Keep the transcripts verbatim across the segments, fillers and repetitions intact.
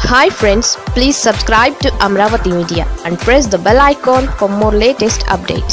Hi friends, please subscribe to Amaravathi Media and press the bell icon for more latest updates.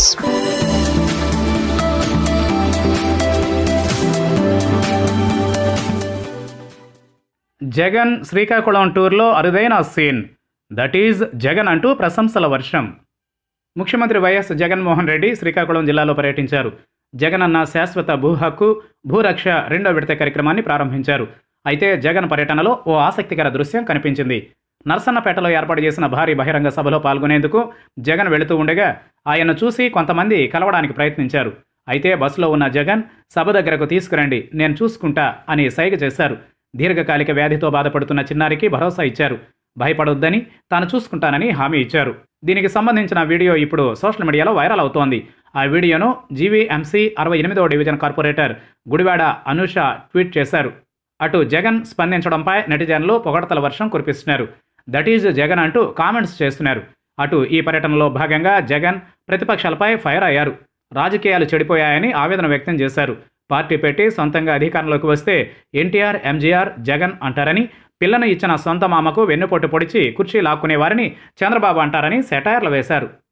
Jagan Srikakulam టూర్లో అరుదైన scene, that is Jagan అంటూ ప్రశంసల వర్షం. ముఖ్యమంత్రి YS Jaganmohan Reddy Srikakulam జిల్లాలో పర్యటించారు. జగన్ అన్న శాశ్వత భూ హక్కు భూరక్ష రెండో విడత కార్యక్రమాన్ని ప్రారంభించారు. అయితే జగన్ పర్యటనలో ఓ ఆసక్తికర దృశ్యం కనిపించింది. నర్సన్నపేటలో ఏర్పాటు చేసిన భారీ బహిరంగ సభలో పాల్గొనేందుకు జగన్ వెళుతూ ఉండగా ఆయన్ను చూసి కొంతమంది కలవడానికి ప్రయత్నించారు. అయితే బస్సులో ఉన్న జగన్ సభ దగ్గరకు తీసుకురండి, నేను చూసుకుంటా అని సైగ చేశారు. దీర్ఘకాలిక వ్యాధితో బాధపడుతున్న చిన్నారికి భరోసా ఇచ్చారు. భయపడొద్దని, తాను చూసుకుంటానని హామీ ఇచ్చారు. దీనికి సంబంధించిన వీడియో ఇప్పుడు సోషల్ మీడియాలో వైరల్ అవుతోంది. ఆ వీడియోను జీవీఎంసీ అరవై ఎనిమిదవ division corporator Gudivada Anusha tweet చేశారు. అటు జగన్ స్పందించడంపై నెటిజన్లు పొగడతల వర్షం కురిపిస్తున్నారు. దట్ ఈజ్ జగన్ అంటూ కామెంట్స్ చేస్తున్నారు. అటు ఈ పర్యటనలో భాగంగా జగన్ ప్రతిపక్షాలపై ఫైర్ అయ్యారు. రాజకీయాలు చెడిపోయాయని ఆవేదన వ్యక్తం చేశారు. పార్టీ పెట్టి సొంతంగా అధికారంలోకి వస్తే ఎన్టీఆర్, ఎంజీఆర్, జగన్ అంటారని, పిల్లను ఇచ్చిన సొంత మామకు వెన్నుపోటు పొడిచి కుర్చీ లాక్కునేవారిని చంద్రబాబు అంటారని సెటైర్లు వేశారు.